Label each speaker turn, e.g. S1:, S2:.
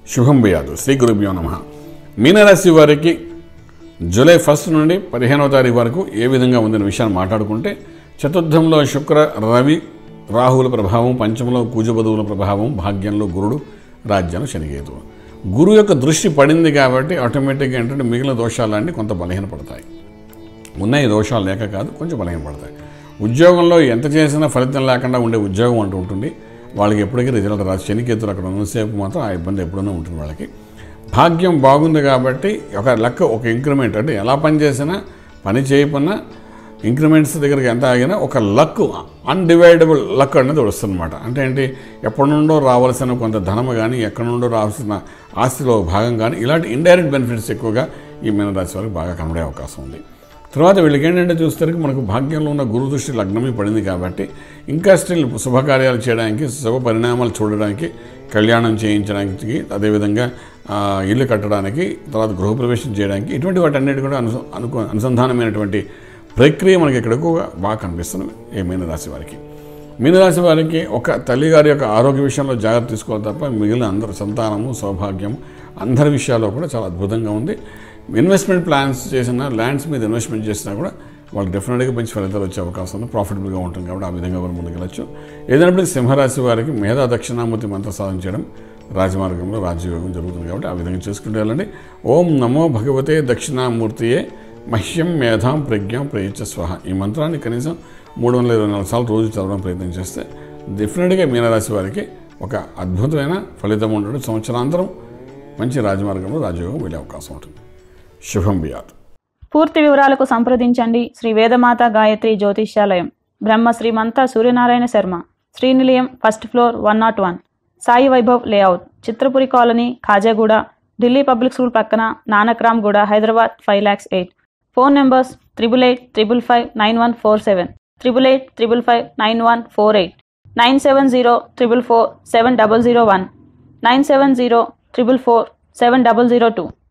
S1: శుభం భయాదు. శ్రీ గురుభ్యో నమః. మీనరాశి వారికి జూలై 1 నుండి 15వ తారీఖు వరకు ఏ విధంగా ఉందనే విషయాన్ని మాట్లాడుకుంటే, చతుర్థంలో శుక్ర రవి రాహువుల ప్రభావం, పంచమంలో కుజబుధువుల ప్రభావం, భాగ్యంలో గురుడు, రాజ్యంలో శనికేతువు. గురువు యొక్క దృష్టి పడింది కాబట్టి ఆటోమేటిక్గా ఏంటంటే మిగిలిన దోషాలన్నీ కొంత బలహీనపడతాయి. ఉన్నాయి దోషాలు లేక కాదు, కొంచెం బలహీనపడతాయి. ఉద్యోగంలో ఎంత చేసినా ఫలితం లేకుండా ఉండే ఉద్యోగం అంటూ ఉంటుంది. వాళ్ళకి ఎప్పటికీ రిజల్ట్ రాదు. శనికేతులు అక్కడ ఉన్నసేపు మాత్రం ఆ ఇబ్బంది ఎప్పుడైనా ఉంటుంది వాళ్ళకి. భాగ్యం బాగుంది కాబట్టి ఒక లెక్క, ఒక ఇంక్రిమెంట్, అంటే ఎలా పని చేసినా, పని చేయకున్నా ఇంక్రిమెంట్స్ దగ్గరికి ఎంత ఆగినా ఒక లక్, అన్డివైడబుల్ లక్ అనేది వస్తుందన్నమాట. అంటే ఏంటి, ఎప్పటి నుండో రావాల్సిన కొంత ధనము కానీ, ఎక్కడి నుండో రావాల్సిన ఆస్తిలో భాగం కానీ, ఇలాంటి ఇండైరెక్ట్ బెనిఫిట్స్ ఎక్కువగా ఈ మీనరాశి వారికి బాగా కనబడే అవకాశం ఉంది. తర్వాత వీళ్ళకి ఏంటంటే చూస్తే మనకు భాగ్యంలో ఉన్న గురు దృష్టి లగ్నమే పడింది కాబట్టి ఇంకా స్టిల్ శుభకార్యాలు చేయడానికి, శుభ పరిణామాలు చూడడానికి, కళ్యాణం చేయించడానికి, అదేవిధంగా ఇల్లు కట్టడానికి, తర్వాత గృహప్రవేశం చేయడానికి, ఇటువంటి వాటన్నిటి కూడా అనుసంధానమైనటువంటి ప్రక్రియ మనకి ఇక్కడ ఎక్కువగా బాగా కనిపిస్తుంది ఈ మీనరాశి వారికి. మీనరాశి వారికి ఒక తల్లిగారి యొక్క ఆరోగ్య విషయంలో జాగ్రత్త తీసుకోవాలి తప్ప మిగిలిన అందరూ సంతానము, సౌభాగ్యము, అందరి విషయాల్లో కూడా చాలా అద్భుతంగా ఉంది. ఇన్వెస్ట్మెంట్ ప్లాన్స్ చేసినా, ల్యాండ్స్ మీద ఇన్వెస్ట్మెంట్ చేసినా కూడా వాళ్ళకి డెఫినెట్గా మంచి ఫలితాలు వచ్చే అవకాశం ఉంది. ప్రాఫిటబుల్గా ఉంటుంది కాబట్టి ఆ విధంగా కూడా ముందుకెళ్ళచ్చు. ఏదైనప్పటికీ సింహరాశి వారికి మేధా దక్షిణామూర్తి మంత్ర సాధన చేయడం, రాజమార్గంలో రాజయోగం జరుగుతుంది కాబట్టి ఆ విధంగా చేసుకుంటూ వెళ్ళండి. ఓం నమో భగవతే దక్షిణామూర్తియే మహ్యం మేధాం ప్రజ్ఞాం ప్రయచ్చ స్వహ. ఈ మంత్రాన్ని కనీసం 324 సార్లు రోజు చదవడం ప్రయత్నం చేస్తే డెఫినెట్గా మీనరాశి వారికి ఒక అద్భుతమైన ఫలితం ఉండడం, సంవత్సరాంతరం మంచి రాజమార్గంలో రాజయోగం వెళ్ళే అవకాశం ఉంటుంది. శుభం బియాత్.
S2: పూర్తి వివరాలకు సంప్రదించండి Shri Vedamata Gayatri Jyotishyalayam, Brahma Srimantha Suryanarayana Sharma, Srinilayam, 1st floor, 101, Sai Vaibhav layout, Chitrapuri colony, Khajaguda, Delhi public school పక్కన, నానక్రామ్ గూడ, హైదరాబాద్ 5,08,000. Phone numbers 8885559147, 8855559148, 9704447001, 9704447002.